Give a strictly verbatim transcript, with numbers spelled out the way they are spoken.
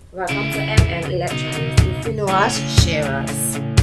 Welcome to M N Electronics. If you know us, share us.